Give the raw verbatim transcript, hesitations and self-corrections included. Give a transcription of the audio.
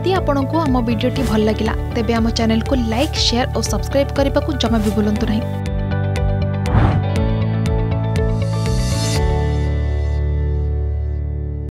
जदि आपंक आम भिडी भल लगा तेब आम चैनल को लाइक शेयर और सब्सक्राइब करने को जमा भी भूलु नहीं।